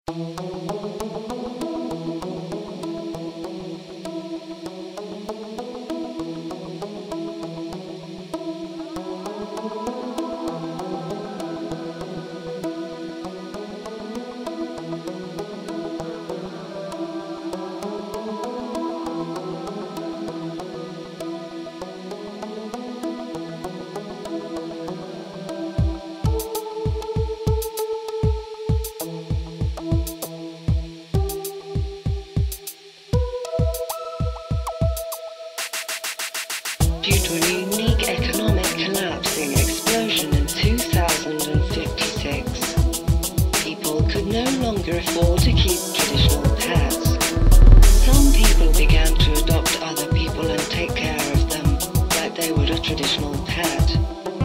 Due to a unique economic collapsing explosion in 2056, people could no longer afford to keep traditional pets. Some people began to adopt other people and take care of them like they would a traditional pet.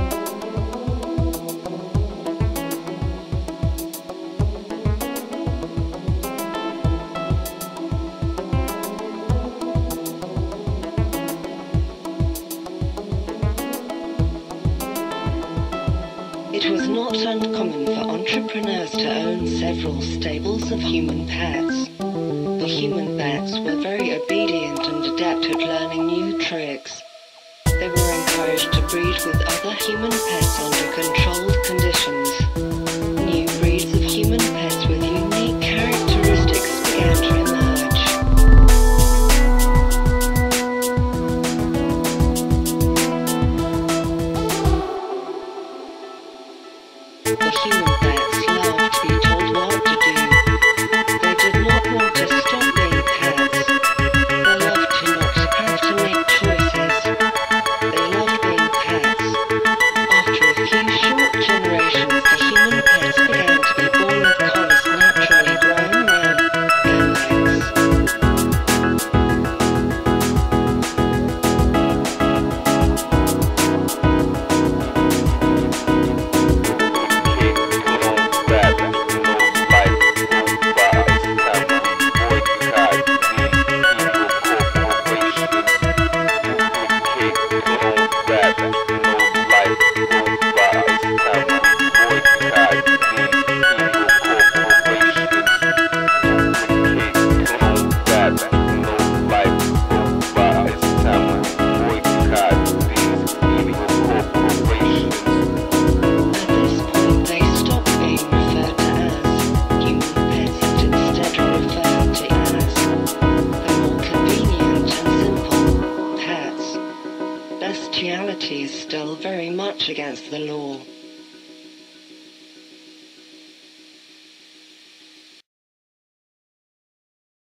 It was not uncommon for entrepreneurs to own several stables of human pets. The human pets were very obedient and adept at learning new tricks. They were encouraged to breed with other human pets under controlled conditions.